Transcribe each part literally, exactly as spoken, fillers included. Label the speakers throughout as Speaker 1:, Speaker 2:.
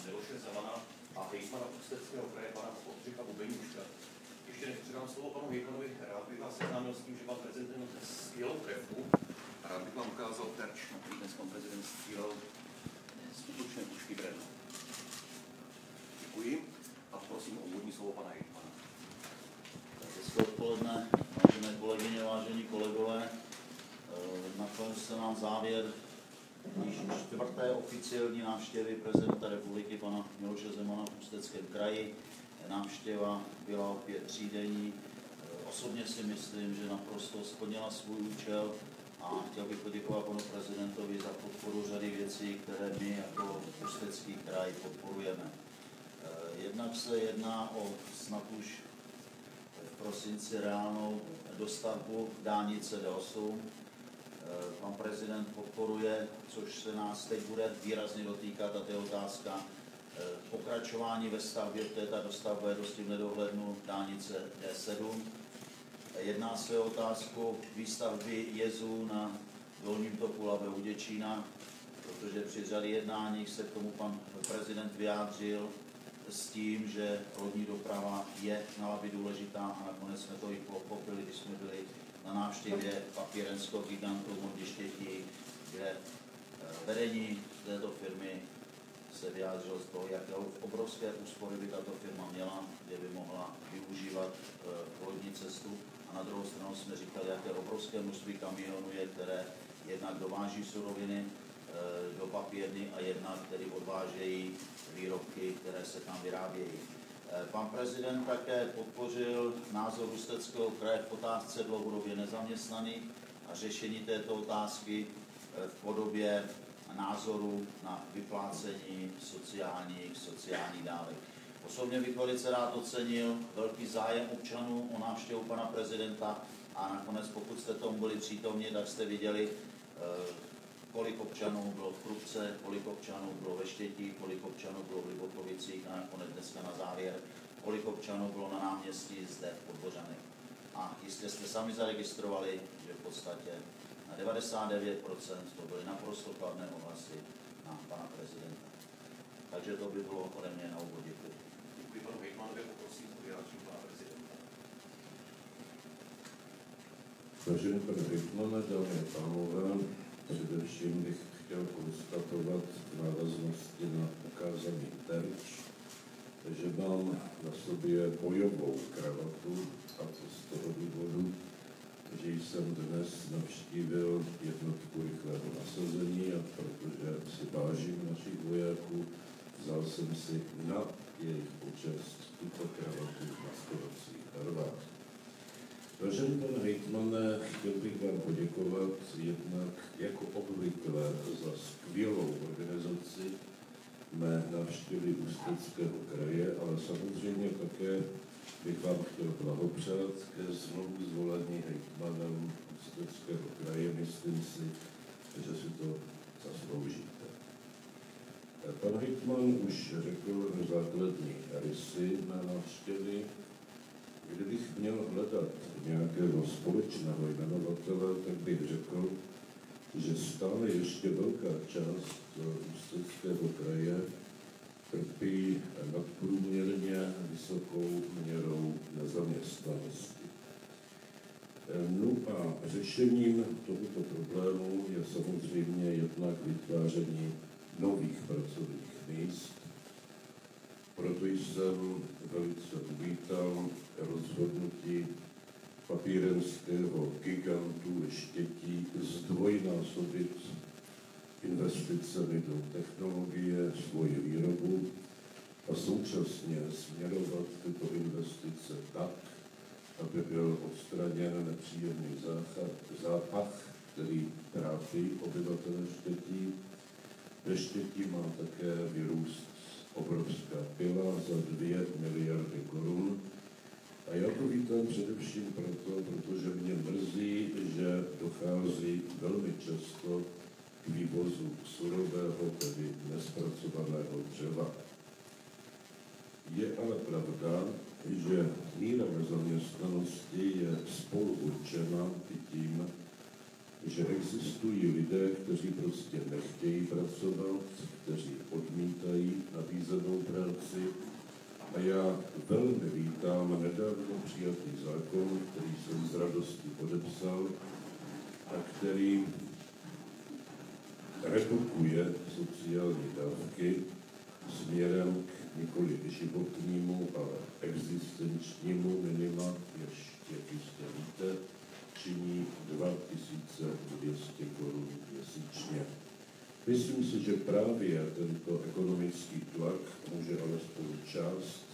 Speaker 1: Miloše Zemana a hejtmana Ústeckého kraje pana Oldřicha Bubeníčka. Ještě než předám slovo panu hejtmanovi, rád bych vás seznámil s tím, že pan prezident střílel trefu. A rád bych vám ukázal terč, na který dnes pan prezident střílel skutečné pušky Brenna. Děkuji a prosím o úvodní slovo pana hejtmana.
Speaker 2: Hezké odpoledne, vážené kolegyně, vážení kolegové. Nakonec se nám závěr již čtvrté oficiální návštěvy prezidenta republiky pana Miloše Zemana v Ústeckém kraji. Návštěva byla opět třídenní. Osobně si myslím, že naprosto splnila svůj účel a chtěl bych poděkovat panu prezidentovi za podporu řady věcí, které my jako Ústecký kraj podporujeme. Jednak se jedná o snad už v prosinci reálnou dostavbu dálnice D osm. Pan prezident podporuje, což se nás teď bude výrazně dotýkat, a to je otázka pokračování ve stavbě, to je ta dostavba je dosti v nedohlednu dálnice D sedm. Jedná se o otázku výstavby jezů na Dolním toku Labe u Děčína, protože při řadě jednáních se k tomu pan prezident vyjádřil s tím, že lodní doprava je na Labi důležitá a nakonec jsme to i pochopili, když jsme byli na návštěvě papírenského gigantu v Hondištětí, kde vedení této firmy se vyjádřilo z toho, jaké obrovské úspory by tato firma měla, kde by mohla využívat lodní cestu. A na druhou stranu jsme říkali, jaké obrovské množství kamionů je, které jednak dováží suroviny do papírny a jednak tedy odvážejí výrobky, které se tam vyrábějí. Pan prezident také podpořil názor Ústeckého kraje v otázce dlouhodobě nezaměstnaných a řešení této otázky v podobě názoru na vyplácení sociálních, sociálních dávek. Osobně bych velice rád ocenil velký zájem občanů o návštěvu pana prezidenta a nakonec, pokud jste tomu byli přítomni, tak jste viděli, kolik občanů bylo v Krupce, kolik občanů bylo ve Štětí, kolik občanů bylo v Libokovicích a nakonec dneska na závěr, kolik občanů bylo na náměstí zde v Podbořanech. A jistě jste sami zaregistrovali, že v podstatě na devadesát devět procent to byly naprosto kladné ohlasy na pana prezidenta. Takže to by bylo ode mě na úvod. Děkuji.
Speaker 1: Děkuji panu hejtmanovi, poprosím o vyjádření pana prezidenta.
Speaker 3: Vážený pane hejtmane, dámy a pánové, především bych chtěl konstatovat v návaznosti na ukázaný terč, že mám na sobě bojovou kravatu, a to z toho důvodu, že jsem dnes navštívil jednotku rychlého nasazení a protože si vážím našich vojáků, vzal jsem si na jejich počest tuto kravatu v maskovacích barvách. Vážený pane hejtmane, chtěl bych vám poděkovat jednak jako obvykle za skvělou organizaci mé návštěvy Ústeckého kraje, ale samozřejmě také bych vám chtěl blahopřát ke znovu zvolení hejtmanem Ústeckého kraje. Myslím si, že si to zasloužíte. Pan hejtman už řekl základní rysy mé návštěvy. Kdybych měl hledat nějakého společného jmenovatele, tak bych řekl, že stále ještě velká část Ústeckého kraje trpí nadprůměrně vysokou měrou nezaměstnanosti. No a řešením tohoto problému je samozřejmě jednak vytváření nových pracovních míst. Proto jsem velice uvítal rozhodnutí papírenského gigantu ve Štětí zdvojnásobit investicemi do technologie svoji výrobu a současně směrovat tyto investice tak, aby byl odstraněn nepříjemný zápach, který trápí obyvatele Štětí. Ve Štětí má také vyrůst obrovská pila za dvě miliardy korun. A já to vítám především proto, protože mě mrzí, že dochází velmi často k vývozu surového, tedy nespracovaného dřeva. Je ale pravda, že míra nezaměstnanosti je spolu určena i tím, že existují lidé, kteří prostě nechtějí pracovat, kteří odmítají nabízené nedávno přijatý zákon, který jsem s radostí podepsal a který redukuje sociální dávky směrem k nikoli životnímu, ale existenčnímu minima, jež, jak jistě víte, činí dva tisíce dvě stě korun měsíčně. Myslím si, že právě tento ekonomický tlak může alespoň část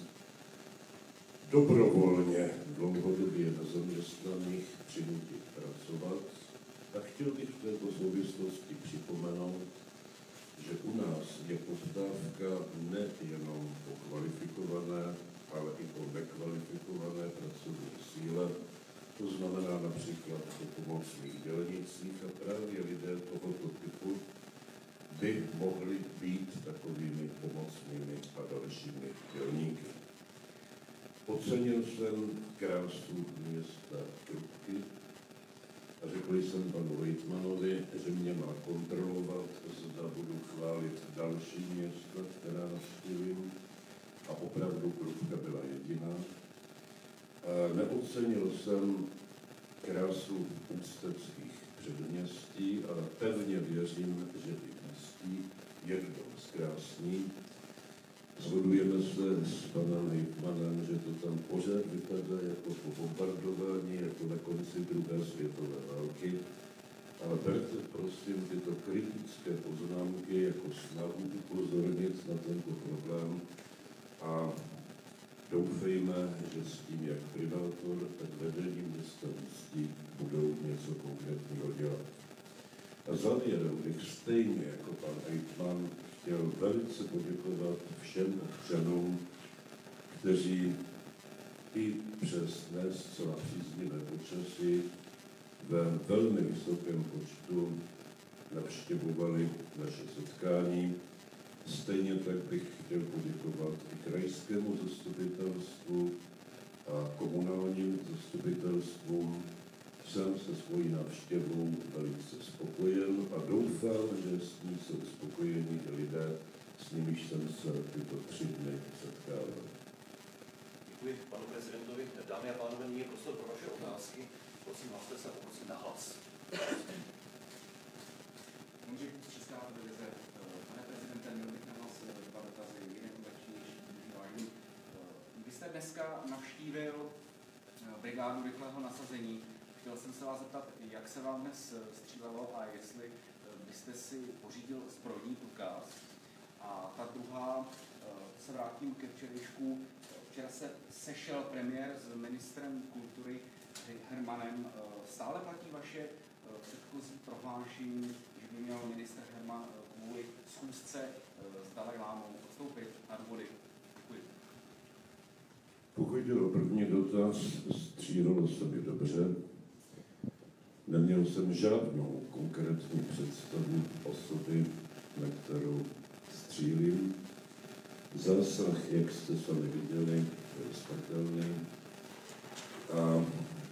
Speaker 3: dobrovolně dlouhodobě nezaměstnaných přinutit pracovat. A chtěl bych v této souvislosti připomenout, že u nás je poptávka nejenom po kvalifikované, ale i po nekvalifikované pracovní síle. To znamená například po pomocných dělnicích a právě lidé tohoto typu by mohli být takovými pomocnými a dalšími dělníky. Ocenil jsem krásu města Krupky a řekl jsem panu hejtmanovi, že mě má kontrolovat, zda budu chválit další města, která navštívím, a opravdu Krupka byla jediná. A neocenil jsem krásu ústeckých předměstí, ale pevně věřím, že i místí je dost krásný. Shodujeme se s panem hejtmanem, že to tam pořád vypadá jako po bombardování, jako na konci druhé světové války, ale berte prosím tyto kritické poznámky jako snahu upozornit na tento problém a doufejme, že s tím jak primátor, tak vedení města Ústí budou něco konkrétního dělat. A závěrem bych stejně jako pan hejtman chtěl velice poděkovat všem občanům, kteří i přes dnes zcela příznivé počasí ve velmi vysokém počtu navštěvovali naše setkání. Stejně tak bych chtěl poděkovat i krajskému zastupitelstvu a komunálním zastupitelstvům. Jsem se svojí návštěvou velice spokojen a doufám, že s ní jsou spokojení i lidé, s nimiž jsem se tyto tři dny setkával.
Speaker 1: Děkuji panu prezidentovi. Dámy a pánové, nyní je prostor pro vaše otázky. Prosím, hlaste se a poprosím na hlas.
Speaker 4: Ondřej Kus, Česká televize. Pane prezidente, měl bych na vás dva dotazy, jeden kontačnější, druhý. Vy jste dneska navštívil brigádu rychlého nasazení. Chtěl jsem se vás zeptat, jak se vám dnes střílelo a jestli byste si pořídil zbrojní průkaz. A ta druhá, se vrátím ke včerejšku. Včera se sešel premiér s ministrem kultury Hermanem. Stále platí vaše předchozí prohlášení, že by měl ministr Herman kvůli schůzce s Dalajlámou odstoupit na důvody? Děkuji.
Speaker 3: Pokud jde o první dotaz, střílelo se mi dobře. Neměl jsem žádnou konkrétní představu osoby, na kterou střílím. Zásah, jak jste sami viděli, je smrtelný. A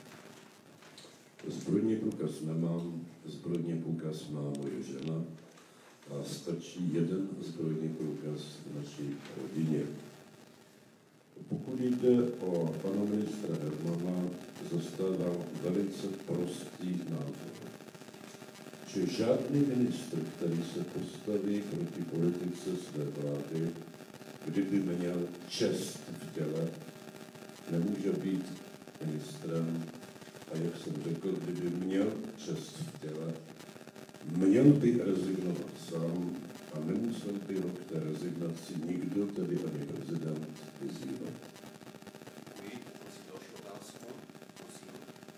Speaker 3: zbrojní průkaz nemám, zbrojní průkaz má moje žena a stačí jeden zbrojní průkaz v naší rodině. Pokud jde o pana ministra Hermana, zastávám velice prostý názor, že žádný ministr, který se postaví proti politice své vlády, kdyby měl čest v těle, nemůže být ministrem. A jak jsem řekl, kdyby měl čest v těle, měl by rezignovat sám a nemusel by ho k té rezignaci nikdo, tedy ani prezident, vyzývat.
Speaker 1: Děkuji. Prosím další otázku. Prosím.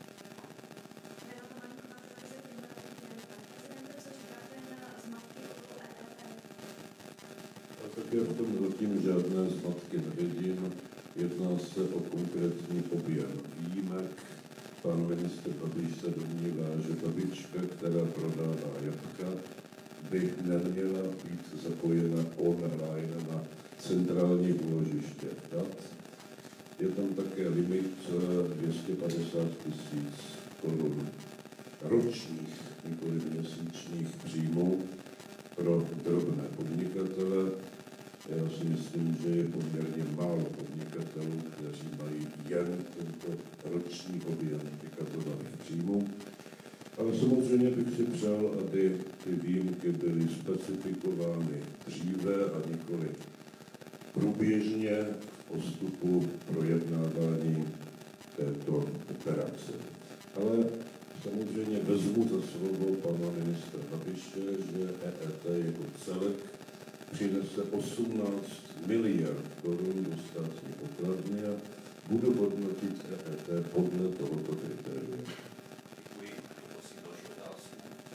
Speaker 3: A tak já v tom zatím žádné zmatky nevidím. Jedná se o konkrétní objem výjimek. Pan ministr Babiš se domnívá, že babička, která prodává jablka, by neměla být zapojena online na centrální úložiště dat. Je tam také limit dvě stě padesát tisíc korun ročních, nikoli měsíčních příjmů pro drobné podnikatele. Já si myslím, že je poměrně málo podnikatelů, kteří mají jen tento roční objem vykazovaných příjmů. Ale samozřejmě bych si přál, aby ty výjimky byly specifikovány dříve a nikoli průběžně v postupu projednávání této operace. Ale samozřejmě vezmu za slovo pana ministra Babiše, že E E T jako celek přinese osmnáct miliard korun do státní pokladny a budu hodnotit E E T podle tohoto kritéria.
Speaker 1: Děkuji. Prosím další otázku.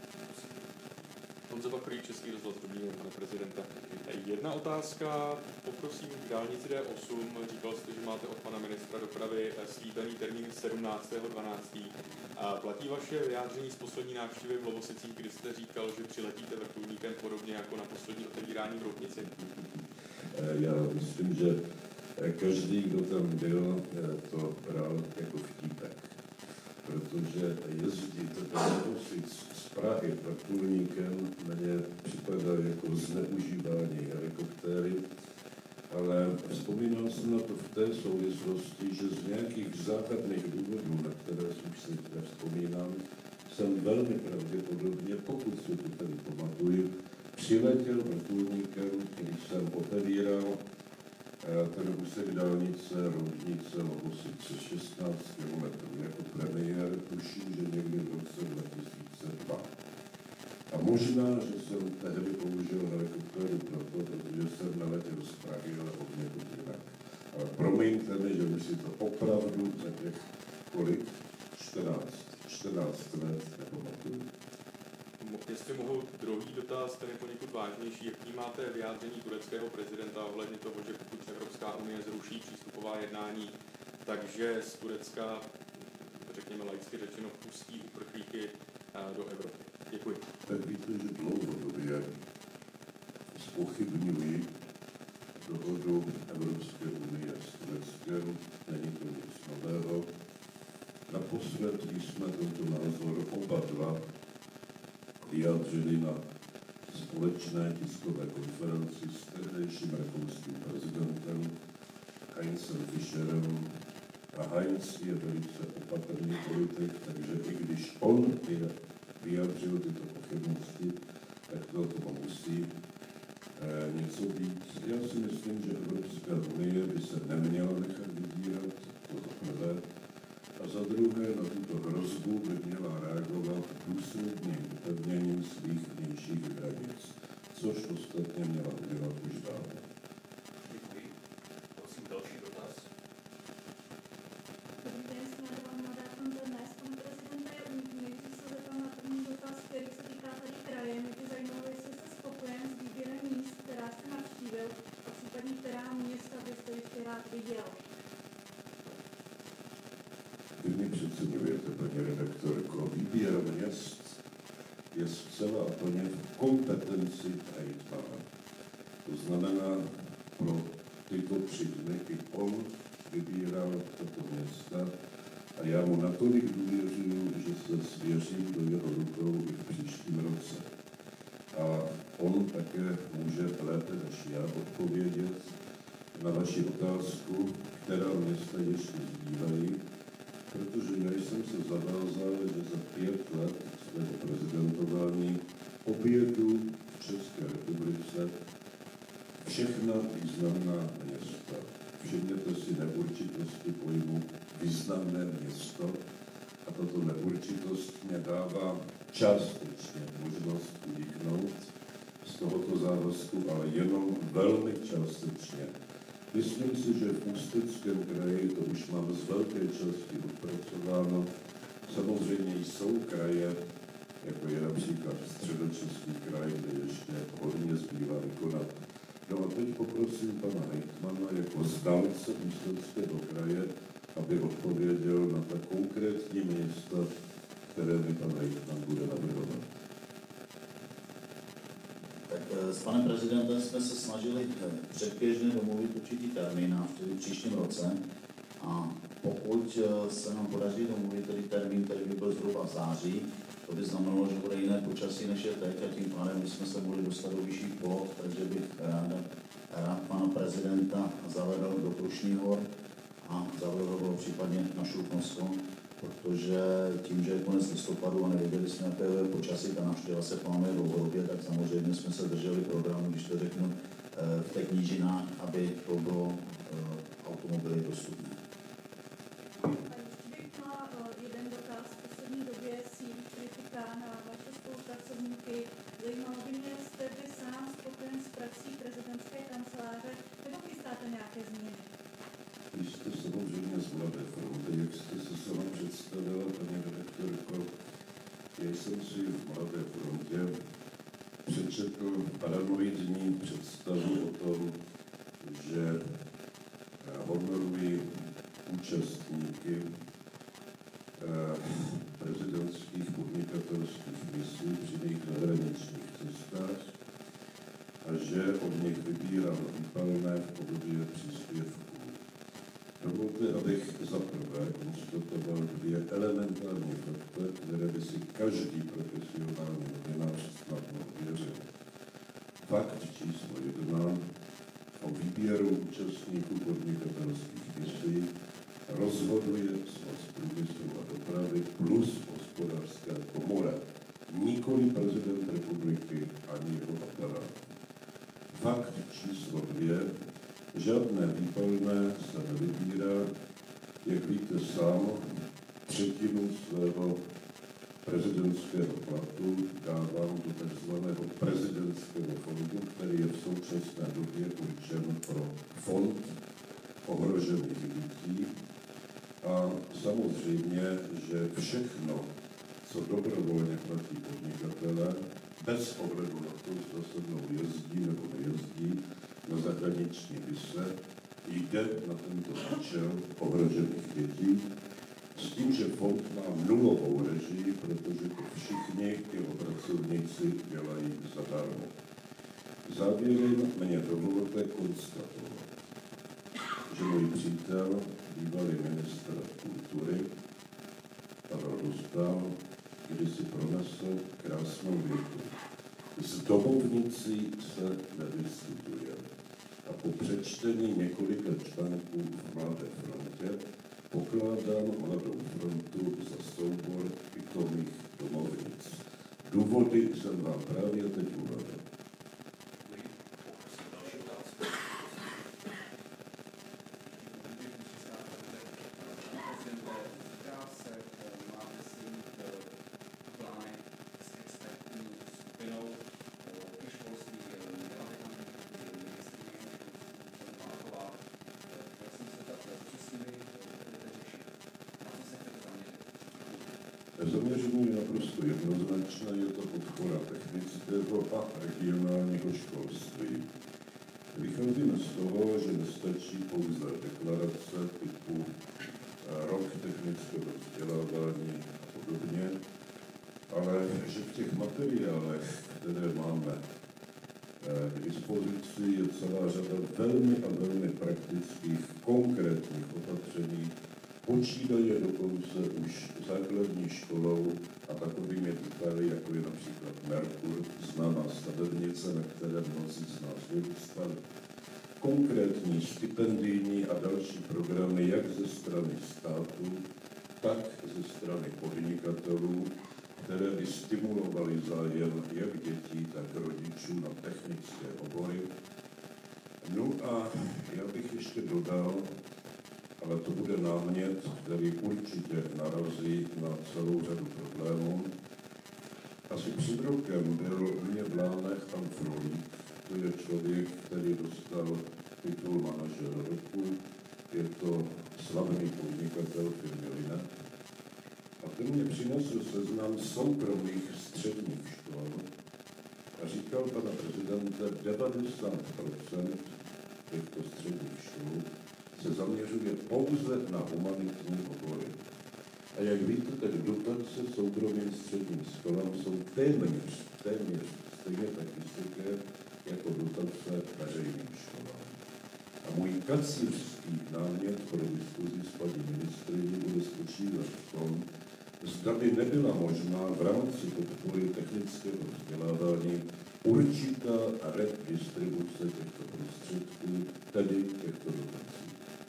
Speaker 5: Honza Bachrý, Český rozhlas, dobrý den, pane prezidente. Jedna otázka, poprosím k dálnici D osm. Říkal jste, že máte od pana ministra dopravy slíbený termín sedmnáctého dvanáctého A platí vaše vyjádření z poslední návštěvy v Lovosicích, kdy jste říkal, že přiletíte vrtulníkem podobně jako na poslední otevírání v Roudnici?
Speaker 3: Já myslím, že každý, kdo tam byl, to bral jako vtípek. Protože jezdit do Lovosic z Prahy vrtulníkem mně připadá jako zneužívání helikoptéry, ale vzpomínal jsem na to v té souvislosti, že z nějakých záhadných důvodů, na které už si nevzpomínám, jsem velmi pravděpodobně, pokud si to tady pamatuju, přiletěl vrtulníkem, když jsem otevíral ten úsek dálnice Roudnice Lovosice šestnáct kilometrů jako premiér, tuším, že někdy v roce dva tisíce dva. A možná, že jsem tehdy použil helikoptéru proto, protože jsem neletěl z Prahy, ale od někud jinak. Ale promiňte mi, že už si to opravdu za těch kolik? čtrnáct let nepamatuju.
Speaker 5: Jestli mohu druhý dotaz, ten je poněkud vážnější. Jak vnímáte vyjádření tureckého prezidenta ohledně toho, že pokud Evropská unie zruší přístupová jednání, takže z Turecka, řekněme laicky řečeno, pustí uprchlíky do Evropy? Děkuji.
Speaker 3: Tak víte, že dlouhodobě zpochybňuji dohodu Evropské unie s Tureckem. Není to nic nového. Naposled jsme tento názor oba dva vyjádřili na společné tiskové konferenci s tehdejším rakouským prezidentem Heinzem Fischerem. A Heinz je velice opatrný politik, takže i když on vyjádřil tyto pochybnosti, tak to tomu musí eh, něco být. Já si myslím, že Evropská unie by se neměla nechat vydírat, to za prvé. A za druhé na tuto hrozbu by měla reagovat důsledným upevněním svých vnějších hranic, což ostatně měla udělat už dávno.
Speaker 1: Děkuji. Prosím další dotaz.
Speaker 6: Dobrý den, jsme vám Nadáčem dnes, pane prezidente. Nejdřív se zeptám na první dotaz, který se týká tady kraje. Mě by zajímalo, jestli jste spokojen s výběrem míst, která jste navštívil, a případně která města byste ještě rád viděl.
Speaker 3: Vy mě přeceňujete, paní redaktorko. Výběr měst je zcela a plně v kompetenci hejtmana. To znamená, pro tyto tři dny i on vybíral tato města a já mu natolik důvěřuju, že se svěřím do jeho rukou i v příštím roce. A on také může lépe než já odpovědět na vaši otázku, která města ještě zbývají, protože já jsem se zavázal, že za pět let svého prezidentování objedu v České republice všechna významná města. Všimněte si neurčitosti pojmu významné město a tato neurčitost mě dává částečně možnost uniknout z tohoto závazku, ale jenom velmi částečně. Myslím si, že v Ústeckém kraji to už mám z velké části odpracováno. Samozřejmě jsou kraje, jako je například Středočeský kraj, kde ještě hodně zbývá vykonat. No a teď poprosím pana hejtmana jako znalce Ústeckého kraje, aby odpověděl na ta konkrétní města, které mi pan hejtman bude navrhovat.
Speaker 2: Tak s panem prezidentem jsme se snažili předběžně domluvit určitý termín návštěvy v příštím roce a pokud se nám podaří domluvit tedy termín, který by byl zhruba v září, to by znamenalo, že bude jiné počasí než je teď a tím pádem bychom se mohli dostat do vyšších polot, takže bych rád, rád prezidenta zavedl do Krušných hor a zavedl ho případně na Šluknovsko, protože tím, že je konec listopadu a nevěděli jsme, jaké je počasí, ta návštěva se plánuje dlouhodobě, tak samozřejmě jsme se drželi programu, když to řeknu, v těch nížinách, aby to bylo automobily dostupné.
Speaker 6: A ještě bych měla jeden dotaz. V poslední době sílí kritika na vaše spolupracovníky. Zajímalo by mě, jste vy sám spokojen s praxí prezidentské kanceláře, nebo chystáte nějaké změny?
Speaker 3: Když jste samozřejmě z Mladé fronty, jak jste se sama představila, paní redaktorko, já jsem si v Mladé frontě přečetl paranoidní představu o tom, že honorují účastníky prezidentských podnikatelských misí při jejich zahraničních cestách a že od nich vybírám výpalné v podobě příspěvků. Dovolte, abych za prvé konstatoval dvě elementární fakta, které by si každý profesionální novinář snadno ověřil. Fakt číslo jedna o výběru účastníků podnikatelských misí rozhoduje Svaz průmyslu a dopravy plus Hospodářská komora, nikoli prezident republiky ani jeho aparát. Fakt číslo dvě, žádné výpalné se nevybírá, jak víte sám, třetinu svého prezidentského platu dávám do tzv. Prezidentského fondu, který je v současné době určen pro fond ohrožených dětí. A samozřejmě, že všechno, co dobrovolně platí podnikatelé, bez ohledu na to, zda se mnou jezdí nebo nejezdí na zahraniční mise, jde na tento účel ohrožených dětí, s tím, že fond má nulovou režii, protože to všichni jeho pracovníci dělají zadarmo. Závěrem mě dovolte konstatovat, že můj přítel, bývalý ministr kultury, Pavel Dostál, kdysi pronesl krásnou větu. S domovnicí se nevyskytuje. A po přečtení několika článků v Mladé frontě pokládám Mladou frontu za soubor pitomých domovnic. Důvody jsem vám právě teď uvedl. Zaměření je naprosto jednoznačné, je to podpora technického a regionálního školství. Vycházíme z toho, že nestačí pouze deklarace typu rok technického vzdělávání a podobně, ale že v těch materiálech, které máme k dispozici, je celá řada velmi a velmi praktických, konkrétních opatření, počítaje dokonce už základní školou a takovými detaily, jako je například Merkur, známá stavebnice, na které mnozí z nás vyrůstali. Konkrétní stipendijní a další programy jak ze strany státu, tak ze strany podnikatelů, které by stimulovaly zájem jak dětí, tak rodičů na technické obory. No a já bych ještě dodal, ale to bude námět, který určitě narazí na celou řadu problémů. Asi před rokem byl u mě v Lánech pan Frolík, to je člověk, který dostal titul manažera roku, je to slavný podnikatel firmy Lina. A ten mě přinesl seznam soukromých středních škol a říkal, pana prezidente, devadesát procent těchto středních škol se zaměřuje pouze na humanitní obory. A jak víte, tak dotace soukromým středním školám jsou téměř, téměř stejně tak vysoké jako dotace veřejným školám. A můj kacířský námět pro diskuzi s paní ministryní bude spočívat v tom, zda by nebyla možná v rámci podpory technického vzdělávání určitá redistribuce těchto prostředků tedy těchto dotací.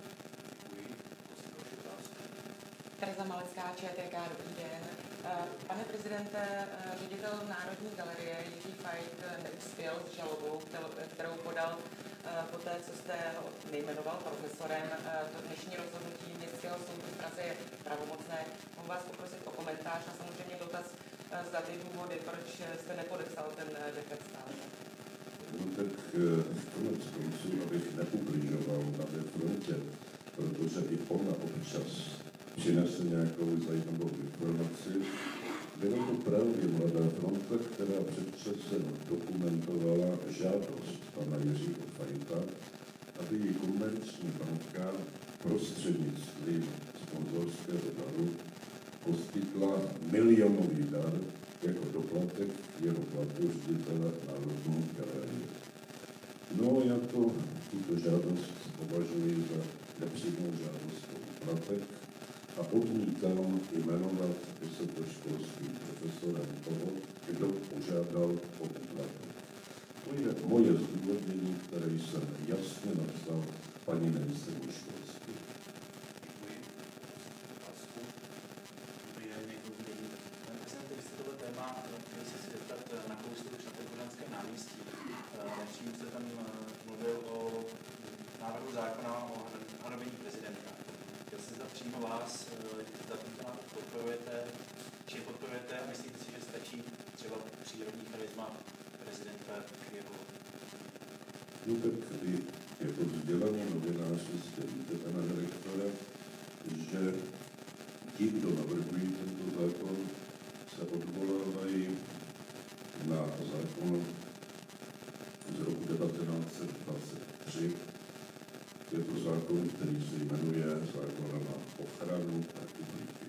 Speaker 7: Tereza Malecká, ČTK, dobrý den. Pane prezidente, ředitel Národní galerie Jiří Fajt neuspěl s žalobou, kterou podal poté, co jste ho nejmenoval profesorem. To dnešní rozhodnutí Městského soudu v Praze je pravomocné. Mohu vás poprosit o komentář a samozřejmě dotaz, zda ty důvody, proč jste nepodepsal ten dekret stále.
Speaker 3: No tak konec konců, abych neubližoval na té frontě, protože i ona občas přinese nějakou zajímavou informaci. Byla to právě Mladá fronta, která před časem dokumentovala žádost pana Jiřího Fajta, aby ji komerční banka prostřednictvím sponzorského daru poskytla milionový dar jako doplatek jeho platu ředitele Národní galerie. No, já to, tuto žádost považuji za nepřímou žádost o doplatek a odmítám jmenovat vysokoškolským profesorem toho, kdo požádal o doplatek. To je moje zdůvodnění, které jsem jasně napsal paní ministryni školství.
Speaker 1: Děkuji. Otázku.
Speaker 8: Dobrý den, děkuji. Pane prezidente, vy jste tohle téma chtěli se si zeptat na kousek už na Tribunánském náměstí. Nepřímo jste tam mluvil o návrhu zákona o hanobení prezidenta. Chtěl jsem zeptat přímo vás, za tento návrh podporujete, či podporujete a myslíte si, že stačí třeba přírodní charisma prezidenta k jeho?
Speaker 3: No tak vy jako vzdělaný novinář jste víte, pane direktore, že ti, kdo navrhují tento zákon, se odvolávají na zákon z roku devatenáct set dvacet tři. Je to zákon, který se jmenuje zákon na ochranu republiky.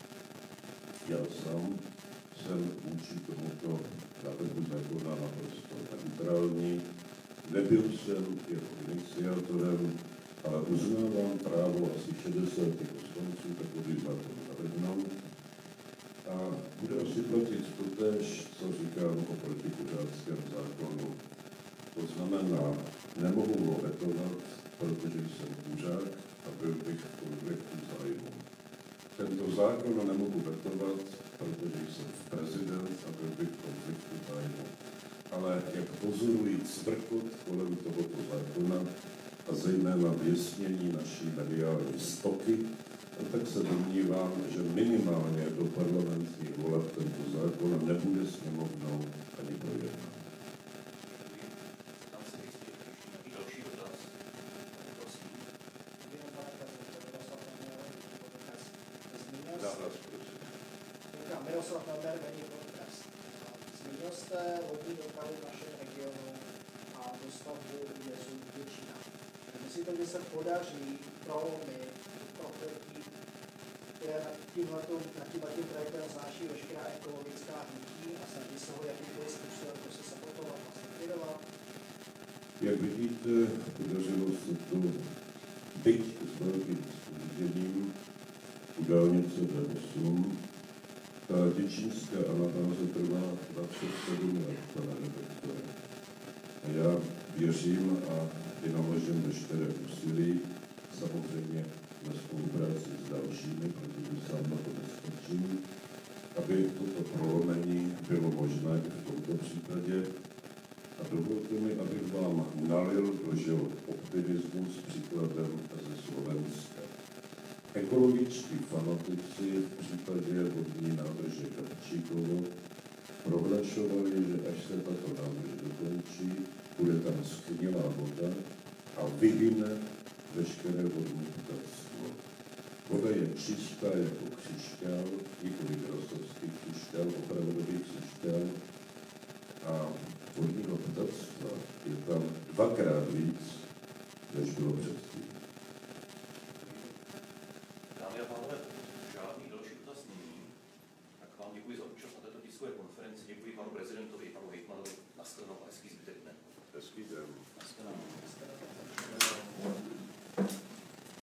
Speaker 3: Já sám jsem vůči tomuto návrhu zákona naprosto neutrální. Nebyl jsem jeho iniciátorem, ale uznávám právo asi šedesáti poslanců takový zákon navrhnout. A bude asi platit totéž, co říkám o protikuřáckém zákonu. To znamená, nemohu ho vetovat, protože jsem kuřák a byl bych v konfliktu zájmu. Tento zákon nemohu vetovat, protože jsem prezident a byl bych v konfliktu zájmu. Ale jak pozorují cvrkot kolem tohoto zákona a zejména věsnění naší mediální stoky, tak se domnívám, že minimálně do parlamentních voleb tento zákon nebude sněmovnou ani projednán.
Speaker 1: Tam se jistě nějaký další dotaz. Prosím. Záhlas, prosím.
Speaker 9: Miroslav Melber, Deník Odkaz. Zmínil jste lodní dopravu v našem regionu a dostavbu jezu Děčína. Myslíte, že se podaří prolomit profilky, které nad tímhletím projektem znáší veškerá ekologická hnutí a snaží se ho jakýmkoliv způsobem prostě supportovat a zlikvidovat?
Speaker 3: Jak vidíte, podařilo se to byť s velkým zpožděním u dálnice D osm. Ta děčínská anabáze trvá dvacet sedm let, pane redaktore. A já věřím a vynaložím veškeré úsilí, samozřejmě ve spolupráci s dalšími, protože sám na to nestačím, aby toto prolomení bylo možné i v tomto případě. A dovolte mi, abych vám nalil do žil optimismu s příkladem ze Slovenska. Ekologičtí fanatici v případě vodní nádrže Gabčíkovo prohlašovali, že až se tato nádrž dokončí, bude tam schnilá voda a vyhyne veškeré vodní ptactvo. Voda je čistá jako křišťál, nikoli grosovský křišťál, opravdový křišťál a vodního ptactva je tam dvakrát víc, než bylo před